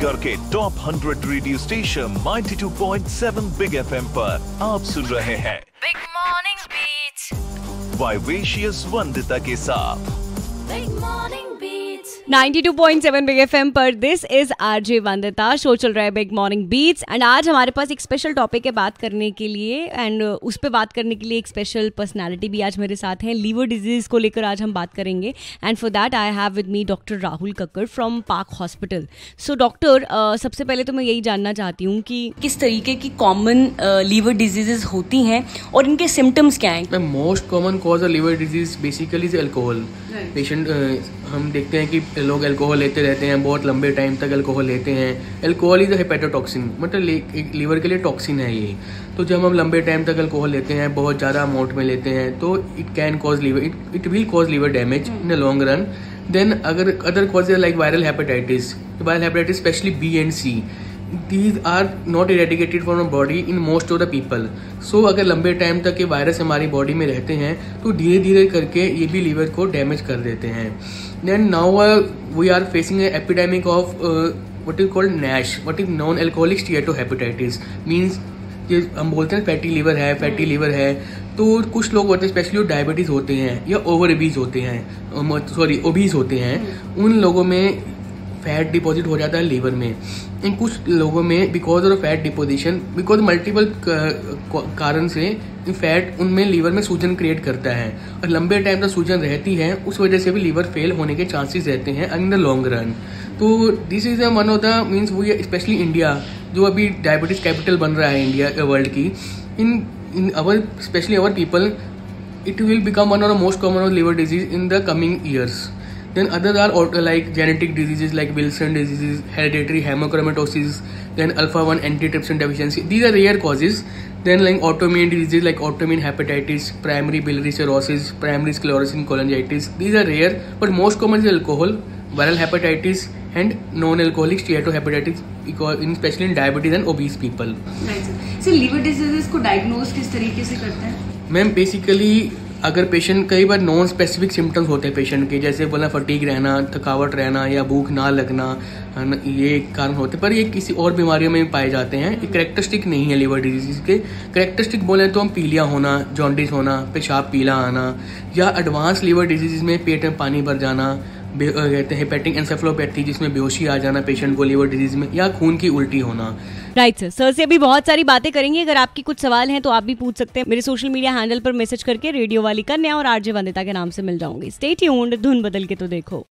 छत्तीसगढ़ के top 100 radio station 92.7 big FM पर आप सुन रहे हैं big morning beats vivacious Vandita के साथ। Big morning beats 92.7 big FM पर this is RJ Vandita. Show चल रहा है बिग मॉर्निंग बीट्स एंड आज हमारे पास एक स्पेशल टॉपिक है बात करने के लिए एंड उस पे बात करने के लिए एक स्पेशल पर्सनालिटी भी आज मेरे साथ हैं। लीवर डिजीज को लेकर आज हम बात करेंगे and for that I have with me doctor Rahul Kakkar from Park hospital. So doctor, सबसे पहले तो मैं यही जानना चाहती हूँ कि किस तरीके की कॉमन लीवर डिजीजेज होती हैं और इनके सिम्टम्स क्या हैं। The most common cause of liver disease basically is alcohol. Patient हम देखते हैं कि लोग अल्कोहल लेते रहते हैं, बहुत लंबे टाइम तक अल्कोहल लेते हैं। अल्कोहल इज अ हेपेटोटॉक्सिन, मतलब लीवर के लिए टॉक्सिन है ये। तो जब हम लंबे टाइम तक अल्कोहल लेते हैं, बहुत ज़्यादा अमाउंट में लेते हैं, तो it can cause liver, it will cause liver damage in the long run. Then अगर other causes like viral hepatitis specially B and C, these are not eradicated from our body in most of the people. So अगर लंबे time तक ये virus हमारी body में रहते हैं तो धीरे धीरे करके ये भी लीवर को डैमेज कर देते हैं। Then now we are facing an epidemic of what is called NASH, what is non-alcoholic steatohepatitis, means ये हम बोलते हैं फैटी लीवर है। तो कुछ लोग होते हैं स्पेशली डायबिटीज होते हैं या ओबीज होते हैं, उन लोगों में फैट डिपॉजिट हो जाता है लीवर में। इन कुछ लोगों में because of fat deposition, because multiple कारण से फैट उनमें लीवर में सूजन क्रिएट करता है और लंबे टाइम तक सूजन रहती है, उस वजह से भी लीवर फेल होने के चांसेस रहते हैं इन द लॉन्ग रन। तो this is one of the means वो स्पेशली इंडिया जो अभी डायबिटीज कैपिटल बन रहा है इंडिया वर्ल्ड की, in our specially our people it will become one of the most common of liver disease in the coming years. Then others are like genetic diseases like Wilson disease, hereditary hemochromatosis, then alpha-1 antitrypsin deficiency. These are rare causes. Then like autoimmune diseases like autoimmune hepatitis, primary biliary cirrhosis, primary sclerosing cholangitis. These are rare, but most common is alcohol, viral hepatitis, and non-alcoholic steatohepatitis, especially in diabetes and obese people. Right, sir. Liver diseases को diagnose किस तरीके से करते हैं? Ma'am basically अगर patient कई बार non specific symptoms होते हैं पेशेंट के, जैसे बोला फटीग रहना, थकावट रहना या भूख ना लगना, ये कारण होते हैं, पर ये किसी और बीमारियों में भी पाए जाते हैं। ये करेक्टरिस्टिक नहीं है लीवर डिजीज के। करेक्टरिस्टिक बोले तो हम पीलिया होना, जॉन्डिस होना, पेशाब पीला आना, या एडवांस लीवर डिजीज में पेट में पानी भर जाना, कहते हैं हेपेटिक एन्सेफेलोपैथी जिसमें बेहोशी आ जाना पेशेंट को लीवर डिजीज में, या खून की उल्टी होना। राइट सर से अभी बहुत सारी बातें करेंगे। अगर आपकी कुछ सवाल हैं तो आप भी पूछ सकते हैं। मेरे सोशल मीडिया हैंडल पर मैसेज करके रेडियो वाली कन्या और आरजे वंदिता के नाम से मिल जाऊंगी। स्टे ट्यून्ड, धुन बदल के तो देखो।